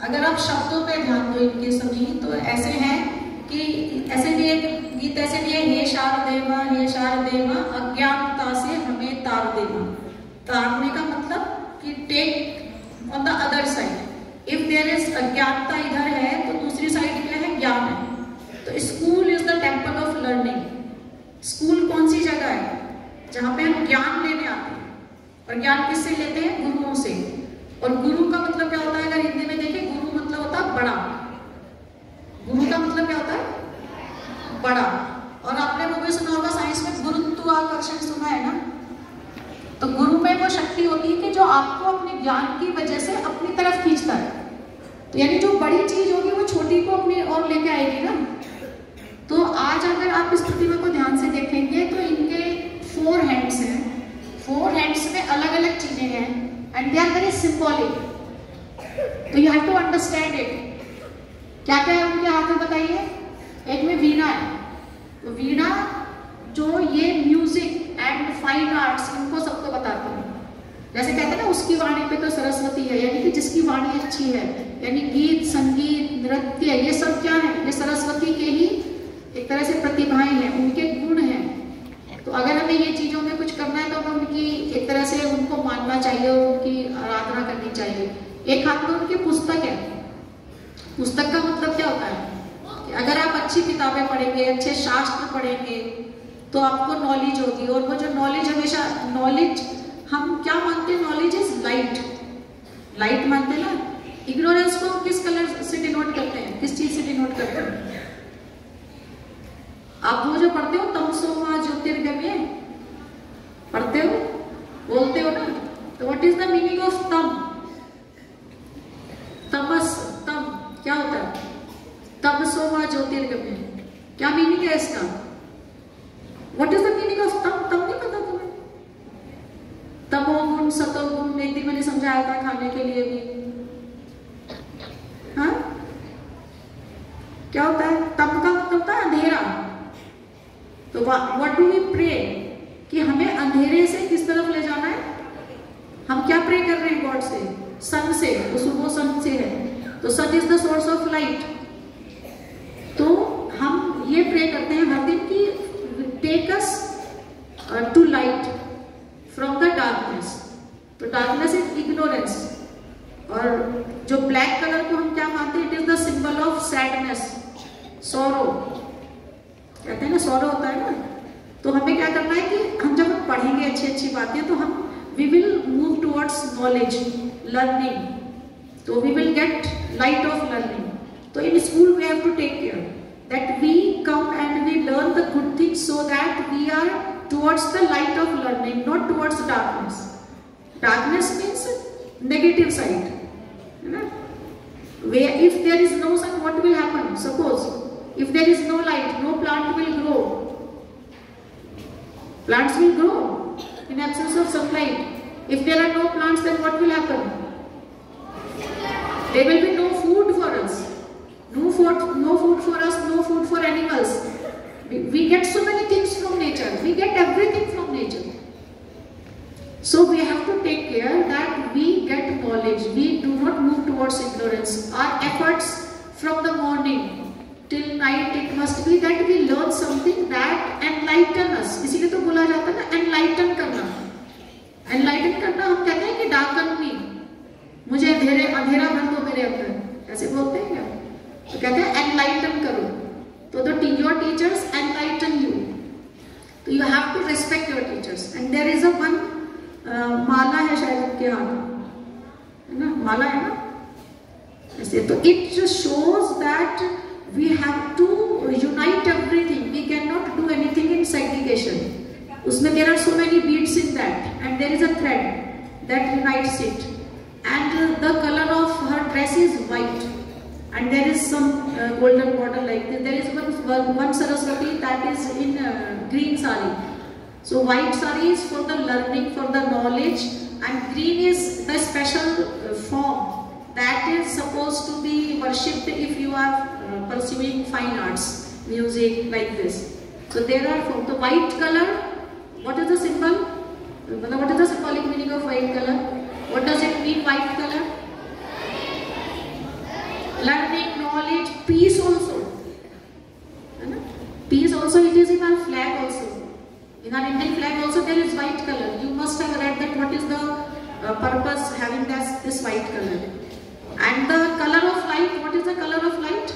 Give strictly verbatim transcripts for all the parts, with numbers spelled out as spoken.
अगर आप शब्दों पे ध्यान दो इनके सभी, तो ऐसे हैं कि ऐसे भी एक गीत ऐसे भी है, हे शारदेवा हे शारदेवा अज्ञानता से हमें तार देवा। तारने का मतलब कि take on the other side. If there is अज्ञानता इधर है तो दूसरी साइड क्या है, ज्ञान है। तो school is the temple of learning. School कौन सी जगह है, जहाँ पे हम ज्ञान लेने आते हैं। और ज्ञान किससे लेते हैं, गुरुओं से। और गुरु का मतलब क्या होता है, अगर हिंदी में देखें, गुरु मतलब होता है बड़ा। गुरु का मतलब क्या होता है, बड़ा। और आपने वो भी सुना होगा साइंस में, गुरुत्वाकर्षण सुना है ना। तो गुरु में वो शक्ति होती है कि जो आपको अपने ज्ञान की वजह से अपनी तरफ खींचता है। तो यानी जो बड़ी चीज होगी वो छोटी को अपनी ओर लेके आएगी ना। तो आज अगर आप इस प्रतिमा को ध्यान से देखेंगे तो इनके फोर हैंड्स हैं। फोर हैंड्स में अलग अलग चीजें हैं and they are very symbolic. तो you have to understand it. क्या क्या है उनके हाथ में बताइए। एक में वीणा है। तो वीणा जो ये म्यूजिक एंड फाइन आर्ट्स इनको सबको बताते हैं। जैसे कहते हैं ना, उसकी वाणी पे तो सरस्वती है, यानी कि जिसकी वाणी अच्छी है, यानी गीत संगीत नृत्य ये सब क्या है, ये सरस्वती के ही एक तरह से प्रतिभाएं हैं, उनके गुण हैं। तो अगर हमें ये चीजों में कुछ करना है तो हमें उनकी एक तरह से उनको मानना चाहिए और उनकी आराधना करनी चाहिए। एक हाथ में उनकी पुस्तक है। पुस्तक का मतलब क्या होता है कि अगर आप अच्छी किताबें पढ़ेंगे, अच्छे शास्त्र पढ़ेंगे तो आपको नॉलेज होगी। और वो जो नॉलेज हमेशा नॉलेज हम क्या मानते हैं, नॉलेज इज लाइट। लाइट मानते हैं ना। इग्नोरेंस को किस कलर से डिनोट करते हैं, किस चीज से डिनोट करते हैं। आप वो जो पढ़ते हो तमसो मा ज्योतिर्गमय पढ़ते हो, बोलते हो ना। तो what is the meaning of तम, तमस, तम क्या होता है, तमसो मा ज्योतिर्गमय, क्या मीनिंग है इसका। What is the meaning of तम, तम नहीं पता तुम्हें। तमोगुण सतोगुण एक दिन मैंने समझाया था खाने के लिए भी। हाँ क्या होता है, तम का मतलब होता है अंधेरा। तो व्हाट डू वी प्रे कि हमें अंधेरे से किस तरफ ले जाना है। हम क्या प्रे कर रहे हैं गॉड से, सन से। तो सुबह सन से है, तो sun is the source of light. तो हम ये प्रे करते हैं हर दिन की take us to light from the darkness. तो डार्कनेस इज इग्नोरेंस। और जो ब्लैक कलर को हम क्या मानते हैं, it is the symbol of sadness, sorrow. कहते हैं ना सॉरो होता है ना। तो हमें क्या करना है कि हम जब हम पढ़ेंगे अच्छी अच्छी बातें तो हम we will move towards knowledge learning. तो we will get light of learning. तो in school we have to take care that we come and we learn the good things so that we are towards the light of learning, not towards darkness. Darkness means negative side है ना। Where if there is no sun, what will happen? Suppose if there is no light, no plant will grow. Plants will grow in absence of sunlight. If there are no plants, then what will happen? There will be no food for us. No food, no food for us, no food for animals. We, we get so many things from nature. We get everything from nature. So we have to take care that we get knowledge. We do not move towards ignorance. Our efforts from the morning till night, it must be that we learn something that enlighten us. इसीलिए तो बोला जाता है ना enlighten करना. Enlighten करना हम कहते हैं कि darken me. मुझे अंधेरे अंधेरा भर दो मेरे अंदर. ऐसे बोलते हैं क्या? तो कहते हैं enlighten करो. तो the your teachers enlighten you. So you have to respect your teachers. And there is a one माला है शायद उनके हाथ है ना, माला है ना ऐसे। तो it shows that we have to unite everything. We can not do anything in segregation. उसमें there are so many beads in that and there is a thread that unites it. And the colour of her dress is white and there is some uh, golden border like this. There is one one Saraswati that is in uh, green sari. So white sari is for the learning, for the knowledge, and green is the special uh, form that is supposed to be worshipped if you are uh, pursuing fine arts, music like this. So there are from the white color. What is the symbol? What is the symbolic meaning of white color? What does it mean, white color? learning, knowledge, peace also. Peace also, it is in our flag also. In our Indian flag also there is white color. You must have read that what is the uh, purpose having this, this white color. And the color of light, what is the color of light?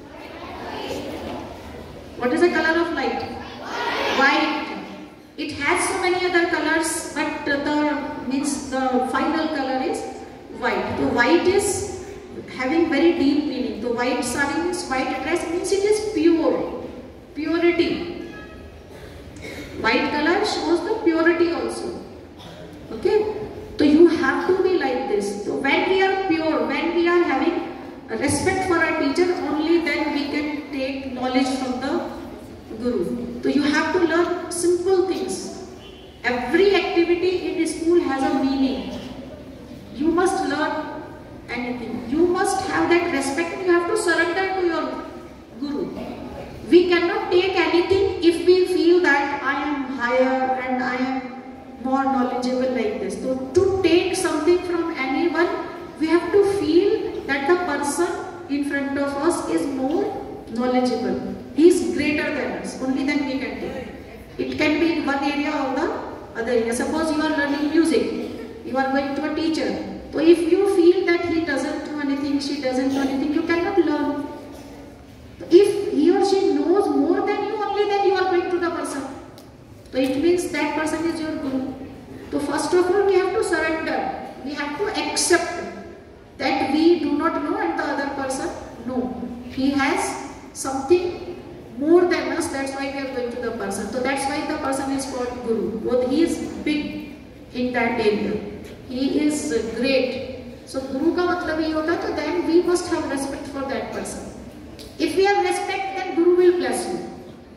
What is the color of light? White. It has so many other colors, but the means the final color is white. So white is having very deep meaning. The white sari means white dress means it is pure, purity. White color shows the purity also. Okay. So you have to be like this. So when we are pure, when we are having respect for our teacher, only then we can take knowledge from the Guru. So you have to learn simple things. Every activity in the school has a meaning. You must learn anything. You must have that respect and you have to surrender to your Guru. We cannot take anything if we feel that I am higher and I am more knowledgeable like this. So to take something from anyone, we have to feel that the person in front of us is more knowledgeable. He is greater than us. Only then we can take. It can be in one area or the other area. Suppose you are learning music. You are going to a teacher. So if you feel that he doesn't do anything, she doesn't do anything, you cannot learn. If he or she knows more than you, only then you are going to the person. So it means that person is your Guru. So first of all, we have to surrender. We have to accept that we do not know and the other person knows. He has something more than us, that's why we are going to the person. So that's why the person is called Guru. Both he is big in that area. He is great. So Guru ka matlab ye hota, so then we must have respect for that person. If we have respect, then Guru will bless you.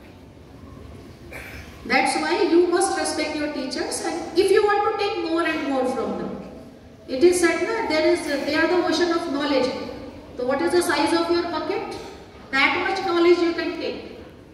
That's why you must respect your teachers, and if you want to take more and more from them. It is said that there is, they are the ocean of knowledge. So what is the size of your bucket? That much knowledge you can take.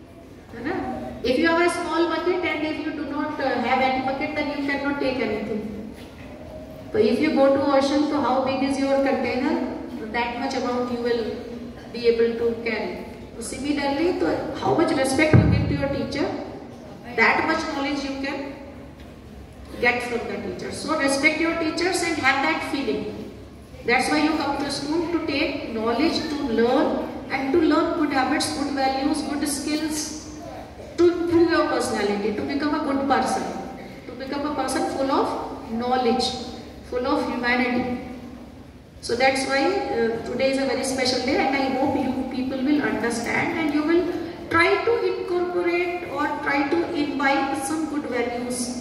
If you have a small bucket and if you do not uh, have any bucket, then you cannot take anything. So if you go to ocean, so how big is your container? That much amount you will be able to carry. So similarly, so how much respect you give to your teacher, that much knowledge you can get from the teacher. So respect your teachers and have that feeling. That's why you come to school, to take knowledge, to learn, and to learn good habits, good values, good skills, to improve your personality, to become a good person, to become a person full of knowledge, full of humanity. So that's why uh, today is a very special day, and I hope you people will understand and you will try to incorporate or try to imbibe some good values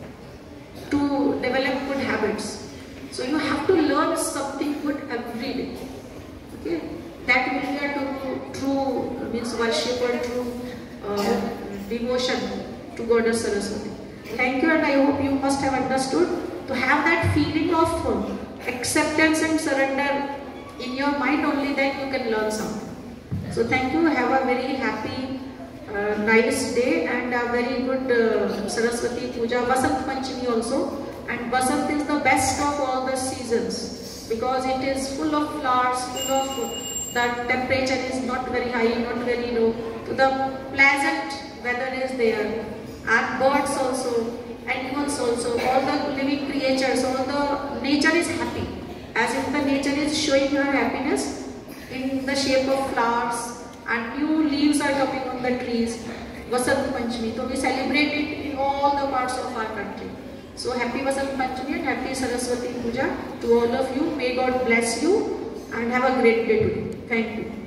to develop good habits. So you have to learn something good every day. Okay, that will be a true, true means worship or true uh, devotion to Goddess Saraswati. Thank you, and I hope you must have understood to have that feeling of uh, acceptance and surrender in your mind. Only then you can learn something. So thank you. Have a very happy, uh, nice day, and a very good uh, Saraswati Puja. Vasant Panchami also. And Vasant is the best of all the seasons because it is full of flowers, full of, the temperature is not very high, not very low. So the pleasant weather is there, and birds also, animals also, all the living creatures, all the nature is happy. As if the nature is showing her happiness in the shape of flowers, and new leaves are coming on the trees. Vasant Panchami. So we celebrate it in all the parts of our country. So happy Vasant Panchami and happy Saraswati Puja to all of you. May God bless you and have a great day today. Thank you.